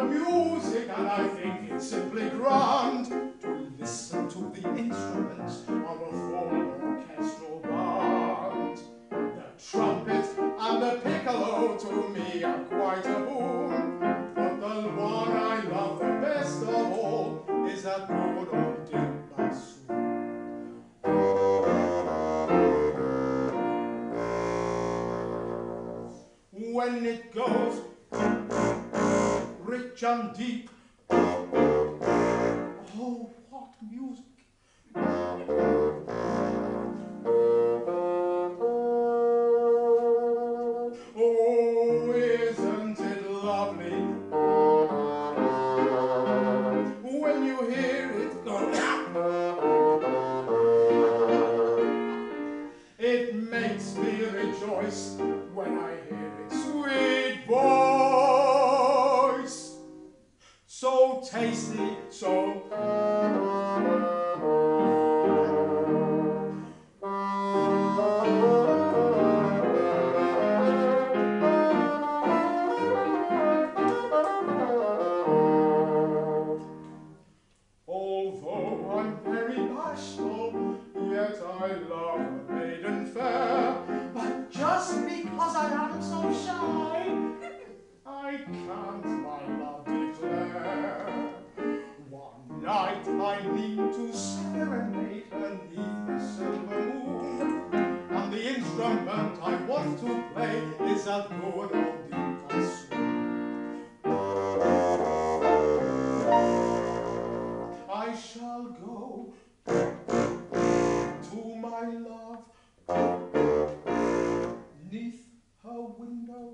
heard music and I think it's simply grand to listen to the instruments of a full orchestral band. The trumpet and the piccolo to me are quite a boon, but the one I love the best of all is that good old dear bassoon. When it goes rich and deep, oh, what music! Oh, isn't it lovely when you hear it go? It makes me rejoice when I hear its sweet voice. So tasty, so although I'm very bashful, yet I love a maiden fair. But just because I am so shy, I can't my love declare. One night I mean to serenade beneath the silver moon, and the instrument I want to play is that good old deep bassoon. I shall go to my love neath her window.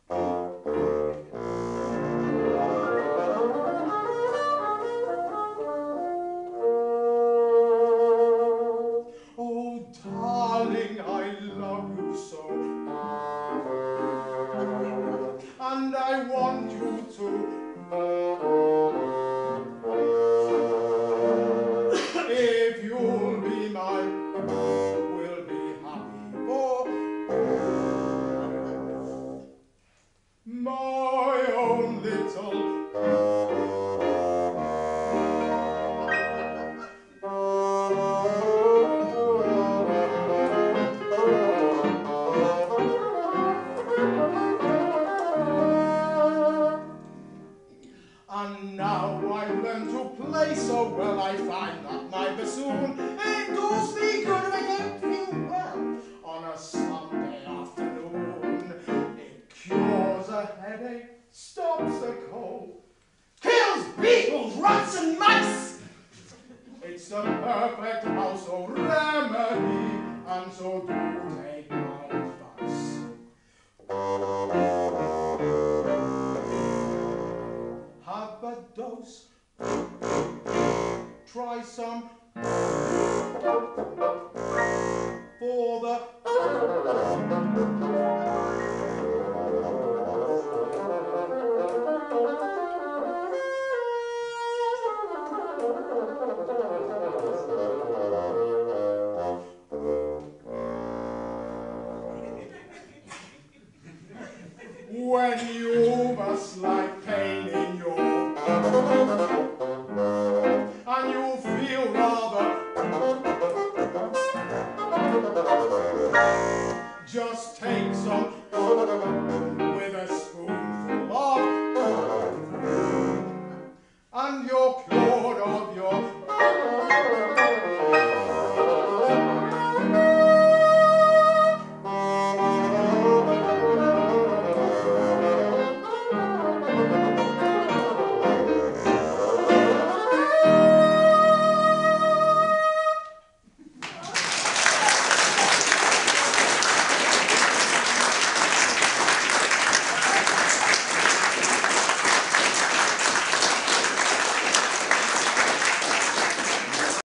Oh, darling, I love you so, and I want you to. If you'll be mine, we'll be happy for my own little. And now I learn to play so well, I find that my bassoon, it does me good when I don't feel well. On a Sunday afternoon, it cures a headache, stops a cold, kills beetles, rats and mice. It's a perfect household remedy, and so do take my advice. Have a dose, try some for the when you've a slight pain in your and you feel rather, just